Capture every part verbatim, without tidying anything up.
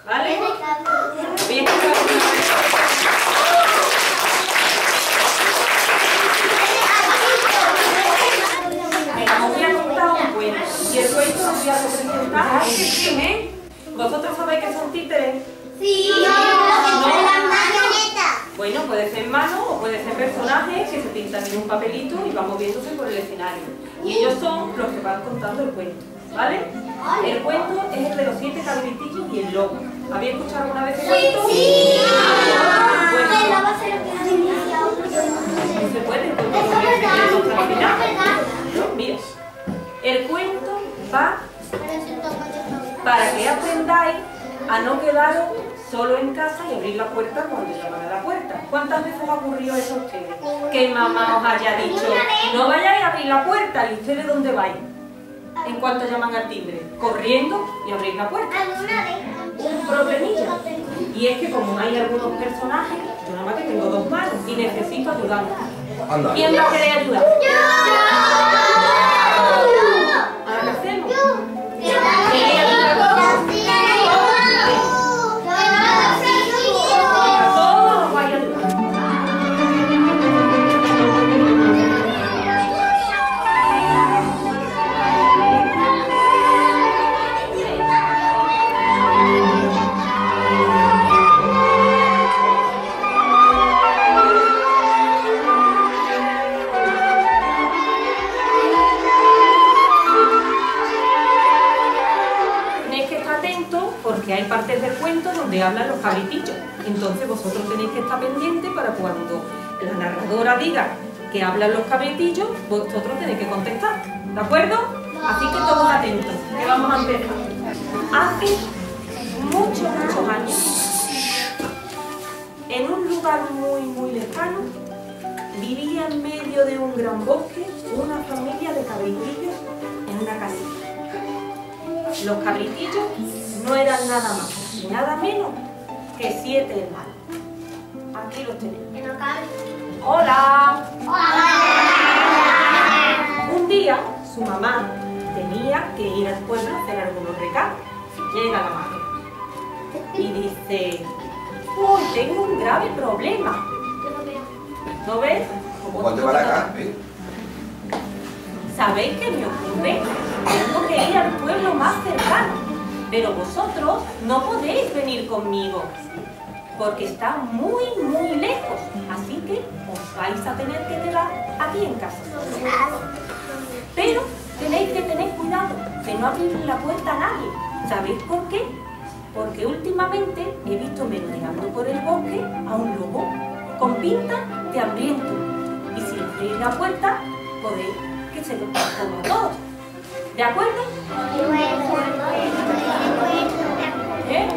¿Vale? Voy a explicar una vez. Venga, os voy a contar un cuento. Y el cuento os voy a representar en ¿eh? ¿Vosotros sabéis que son títeres? Sí. No, ¿No? las marionetas. Bueno, puede ser mano o puede ser personajes que se pintan en un papelito y van moviéndose por el escenario. Y ellos son los que van contando el cuento, ¿vale? El cuento es el de los siete cabritillos y el lobo. ¿Habéis escuchado alguna vez el cuento? Sí. Bueno, La base de lo que has iniciado. no se puede, porque Eso no es verdad. es otra Eso final. es verdad. ¿No? Mira, el cuento va Pero si toco yo para que aprendáis a no quedaros solo en casa y abrir la puerta cuando llaman a la puerta. ¿Cuántas veces ha ocurrido eso a ustedes? Que mamá os haya dicho, no vayáis a abrir la puerta, ¿y ustedes dónde vais? En cuanto llaman al timbre, corriendo y abrir la puerta. ¿Alguna vez? Un problemilla. Y es que como hay algunos personajes, yo nada más que tengo dos manos y necesito ayudarlos. Anda. ¿Quién va a querer ayudar? ¿Ahora qué hacemos? ¿Queréis ayudar a todos? Todos os vais a ayudar. Tenéis que estar atentos porque hay partes del cuento donde hablan los cabritillos. Entonces vosotros tenéis que estar pendientes para cuando la narradora diga que hablan los cabritillos, vosotros tenéis que contestar. ¿De acuerdo? Así que todos atentos, que vamos a empezar. Hace muchos, muchos años, en un lugar muy, muy lejano, vivía en medio de un gran bosque una familia de cabritillos en una casita. Los cabritillos no eran nada más y nada menos que siete hermanos. Aquí los tenéis. ¡Hola! Un día su mamá tenía que ir al pueblo a hacer algunos recados. Llega la madre y dice, uy, tengo un grave problema. ¿No ves? Como ¿Cuánto tú para te- acá? ¿Eh? ¿Sabéis qué me ocurre? Tengo que ir al pueblo más cercano, pero vosotros no podéis venir conmigo, porque está muy, muy lejos, así que os vais a tener que quedar aquí en casa. Pero tenéis que tener cuidado de no abrir la puerta a nadie. ¿Sabéis por qué? Porque últimamente he visto merodeando por el bosque a un lobo con pinta de hambriento. Y si abrís la puerta, podéis que se lo coma a todos. ¿De acuerdo? ¿Eh?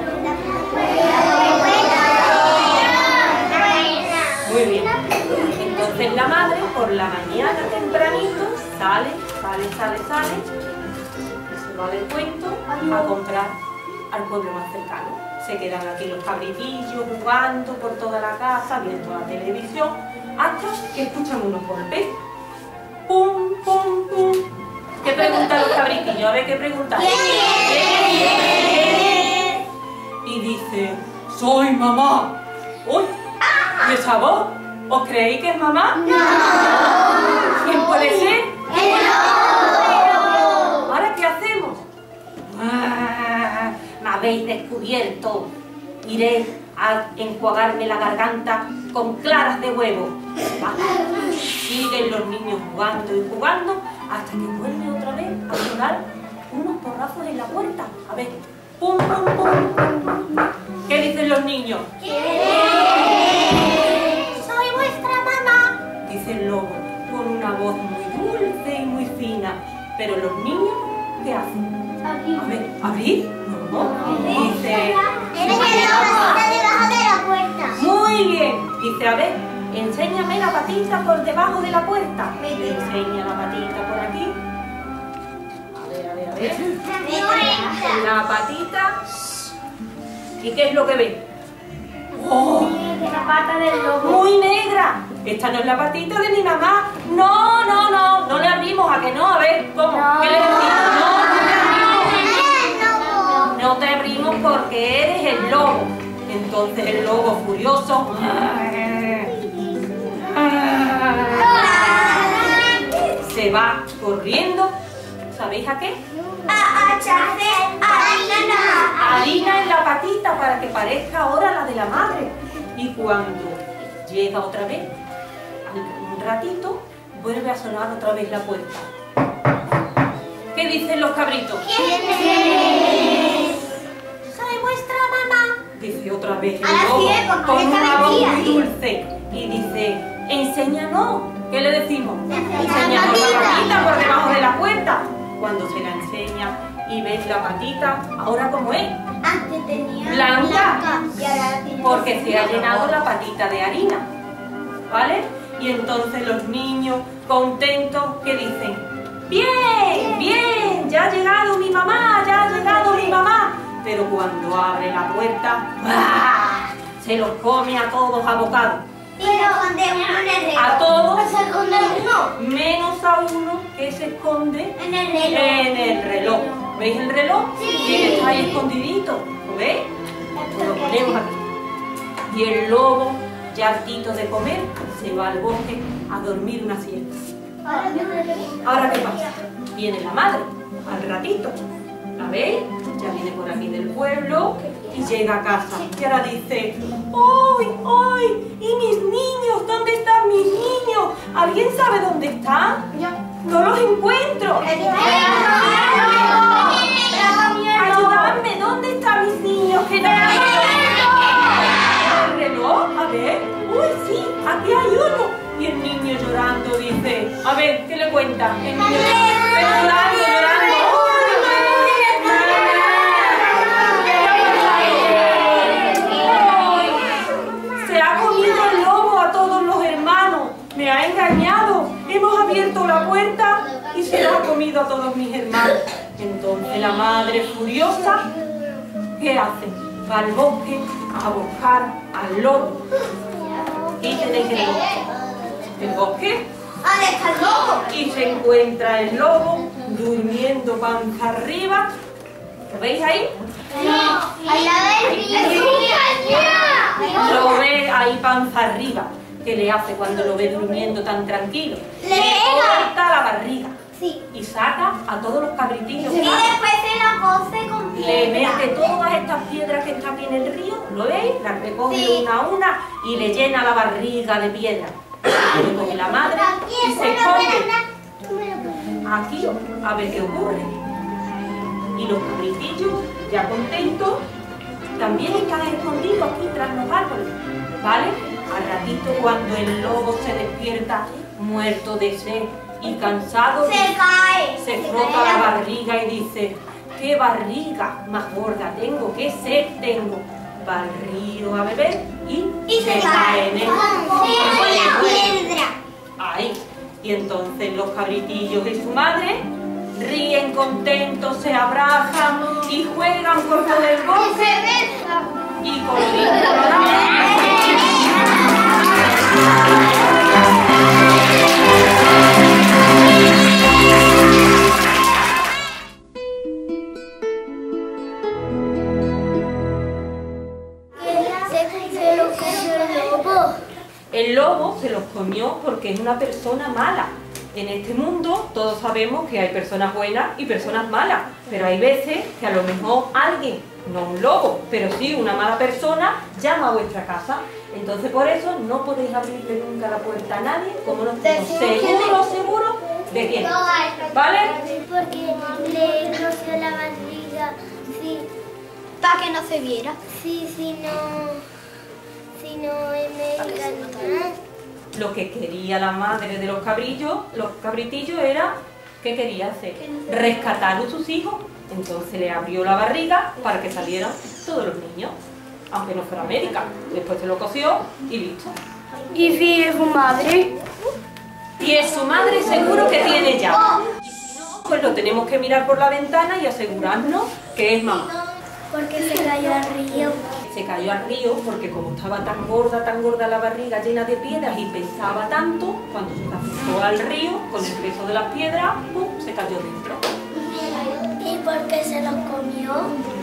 Muy bien. Entonces la madre por la mañana tempranito sale, sale, sale, sale y se va del cuento a comprar al pueblo más cercano. Se quedan aquí los cabritillos jugando por toda la casa, viendo la televisión, hasta que escuchan unos golpes. ¡Pum, pum, pum! ¿Qué preguntan los cabritillos? A ver, ¿qué preguntan? Y dice, ¡soy mamá! ¡Uy! ¿Y esa voz? ¿Os creéis que es mamá? ¡No! ¿Quién puede ser? ¿Ahora qué hacemos? Ah, me habéis descubierto. Iré a enjuagarme la garganta con claras de huevo. Va. Siguen los niños jugando y jugando hasta que vuelve otra vez a sonar unos porrazos en la puerta. A ver, pum, pum, pum. ¿Qué dicen los niños? Soy vuestra mamá. Dice el lobo con una voz muy dulce y muy fina. Pero los niños, ¿qué hacen? A ver, ¿abrir? No. Dice, Tiene que debajo debajo de la puerta. muy bien. Dice, a ver, enséñame la patita por debajo de la puerta. Le enseña la patita por aquí. A ver, a ver, a ver. La patita. ¿Y qué es lo que ve? ¡Oh! La pata del lobo. ¡Muy negra! Esta no es la patita de mi mamá. No, no, no. No le abrimos, ¿a que no? A ver, ¿cómo? ¿Qué le decimos? No, no le abrimos. No te abrimos, ¿por porque eres el lobo. Entonces el lobo furioso se va corriendo. ¿Sabéis a qué? A echarle harina. Harina en la patita para que parezca ahora la de la madre. Y cuando llega otra vez, un ratito, vuelve a sonar otra vez la puerta. ¿Qué dicen los cabritos? ¿Quién es? Soy vuestra mamá. Dice otra vez el Ahora lobo sí, porque con esta una voz decía, muy sí. dulce. Y dice, enséñanos. ¿Qué le decimos? Enseña Enséñanos la la patita. patita por debajo de la puerta. Cuando se la enseña y ves la patita, ahora como es, Antes tenía blanca, y ahora tiene porque se ha llenado la patita de harina, ¿vale? Y entonces los niños contentos que dicen, bien, bien, ya ha llegado mi mamá, ya ha llegado mi mamá. Pero cuando abre la puerta, ¡ah!, se los come a todos a bocado. Y se esconde uno en el reloj. A todos, Se esconde uno menos a uno que se esconde en el reloj. en el reloj. ¿Veis el reloj? Sí. ¿Quién está ahí escondidito? ¿Lo veis? Pues lo ponemos aquí. Y el lobo, ya hartito de comer, se va al bosque a dormir una siesta. Ahora, ¿qué pasa? Viene la madre, al ratito. ¿La veis? Ya viene por aquí del pueblo y llega a casa. Y ahora dice, ¡ay, ay! ¿Y mis niños? ¿Dónde están mis niños? ¿Alguien sabe dónde están? No los encuentro. Ayudadme, ¿dónde están mis niños? Que no ¿El reloj? A ver. Uy, sí, aquí hay uno. Y el niño llorando dice, a ver, ¿qué le cuenta? El niño pero llorando, llorando. Se ha comido el lobo a todos los hermanos. Me ha engañado. Hemos abierto la puerta y se lo ha comido a todos mis hermanos. Entonces la madre furiosa, ¿qué hace? Va al bosque a buscar al lobo. ¿Y tenéis el bosque? ¿El bosque? ¿Dónde está el lobo? Y se encuentra el lobo durmiendo panza arriba. ¿Lo veis ahí? No, al lado del río. Lo ve ahí panza arriba. ¿Qué le hace cuando lo ve durmiendo tan tranquilo? Le pega. corta la barriga Sí. y saca a todos los cabritillos. Y después se la cose con Le piedra. mete todas estas piedras que están aquí en el río, ¿lo veis? Las recoge Sí. una a una y le llena la barriga de piedra. Lo coge la madre y se esconde aquí a ver qué ocurre. Y los cabritillos, ya contentos, también están escondidos aquí tras los árboles, ¿vale? Al ratito, cuando el lobo se despierta muerto de sed y cansado, Se cae. se cae frota la barriga y dice, ¡qué barriga más gorda tengo! ¡Qué sed tengo! Va al río a beber y, Y se cae. en el Se cae la piedra. ahí. Y entonces los cabritillos y su madre ríen contentos, se abrazan y juegan por todo el Y bosque se besa. y colorín colorado. Se lo comió el lobo. El lobo se los comió porque es una persona mala. En este mundo todos sabemos que hay personas buenas y personas malas, pero hay veces que a lo mejor alguien, no un lobo, pero sí una mala persona, llama a vuestra casa. Entonces por eso no podéis abrirle nunca la puerta a nadie, como no estemos seguros, seguros de quién. ¿Vale? Porque le roció la barriga. Sí. Para que no se viera. Sí, si no. Si no me encanta. Lo que quería la madre de los cabrillos, los cabritillos, era, ¿qué quería hacer? Rescatar a sus hijos. Entonces le abrió la barriga para que salieran todos los niños, aunque no fuera médica. Después se lo cosió y listo. ¿Y si es su madre? Y es su madre seguro que tiene ya. Y si no, pues lo tenemos que mirar por la ventana y asegurarnos que es mamá. Porque se cayó al río. Se cayó al río porque como estaba tan gorda, tan gorda la barriga llena de piedras y pesaba tanto, cuando se acercó al río, con el peso de las piedras, ¡pum!, se cayó dentro. ¿Y por qué se los comió?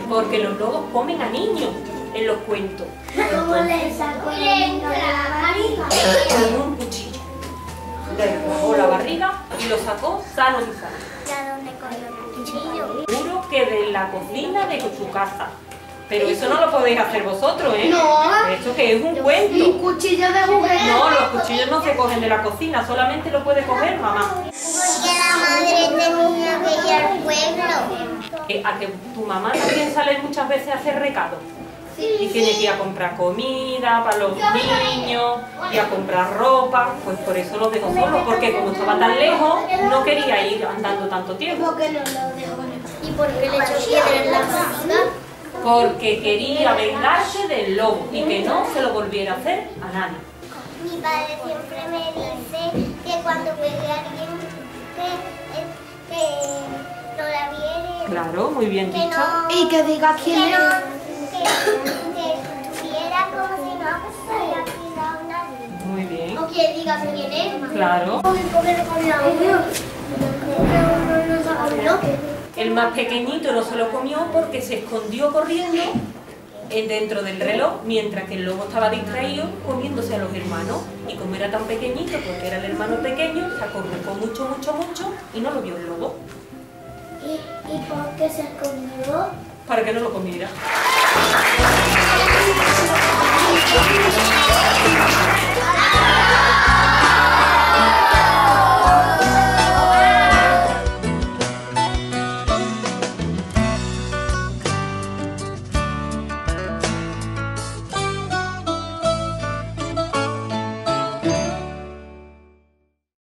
Porque los lobos comen a niños en los cuentos. ¿Cómo le sacó la barriga? Con un cuchillo. Le robó la barriga y lo sacó sano y sano. ¿Ya dónde cogió el cuchillo? Seguro que de la cocina de su casa. Pero eso no lo podéis hacer vosotros, ¿eh? No. Eso que es un cuento. Un cuchillo de juguete. No, los cuchillos no se cogen de la cocina, solamente lo puede coger mamá. Porque la madre tenía que ir al pueblo. Eh, A que tu mamá también sale muchas veces a hacer recados. Y tiene que ir a comprar comida para los niños y a comprar ropa. Pues por eso los dejó solos, porque como estaba tan lejos, no quería ir andando tanto tiempo. ¿Por qué no lo dejó? ¿Y por qué le echó piedra en la barriga? Porque quería vengarse del lobo y que no se lo volviera a hacer a nadie. Mi padre siempre me dice que cuando pegue a alguien que, que no la viere, Claro, muy bien que dicho. no, Y que diga quién que es. no, que, que estuviera como si no se había cuidado nadie. Muy bien. O que diga quién es. Claro. ¿Por qué no comía uno? No, no sabía. El más pequeñito no se lo comió porque se escondió corriendo en- dentro del reloj, mientras que el lobo estaba distraído comiéndose a los hermanos. Y como era tan pequeñito, porque era el hermano pequeño, se acurrucó mucho, mucho, mucho y no lo vio el lobo, ¿Y, y por qué se escondió? para que no lo comiera.